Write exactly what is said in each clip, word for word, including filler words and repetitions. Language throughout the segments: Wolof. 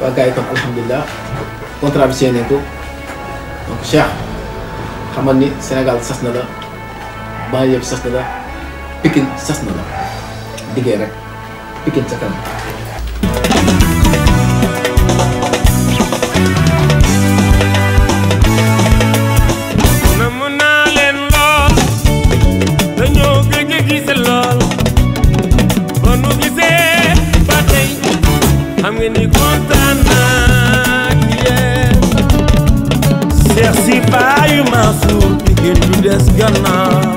waa gars yi tam alhamdulilah contrat bi signé nañ ko donc Cheikh xamal ni Sénégal sas na la banlieue yëpp sas na la Pikine sas na la liggéey rek Pikine sa kanam. I'm gonna content Cheikh si bayu Mansour Pikine du des gannaaw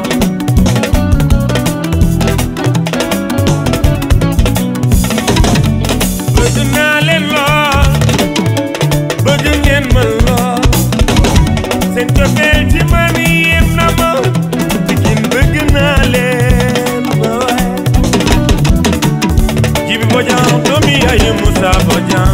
bëgg naa leen lool bëgg ngeen ma lool seen cofeel ci man yéem na ma Pikine bëgg naa leen ma waay Jibi Bodian doomi ay Moussa Bodian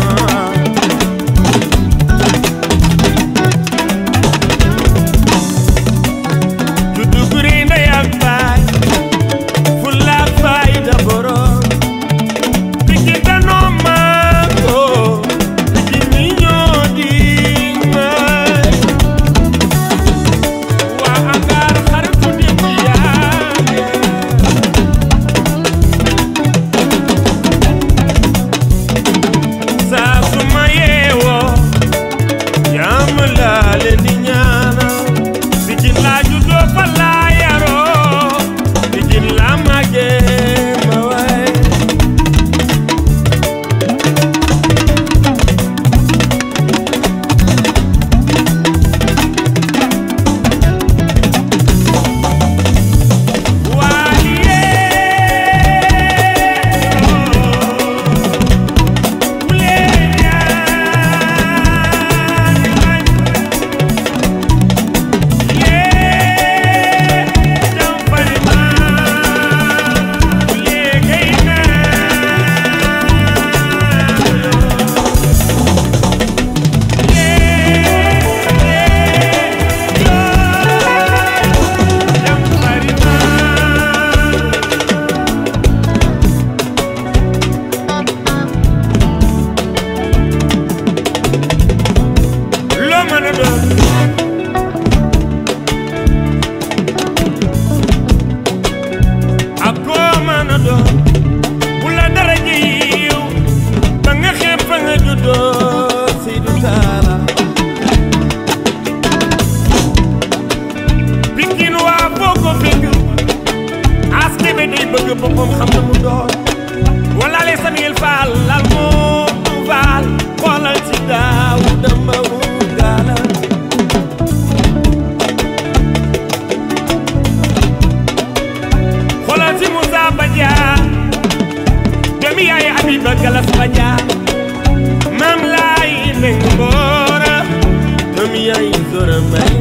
Mam lay neng bora doomi ay zora may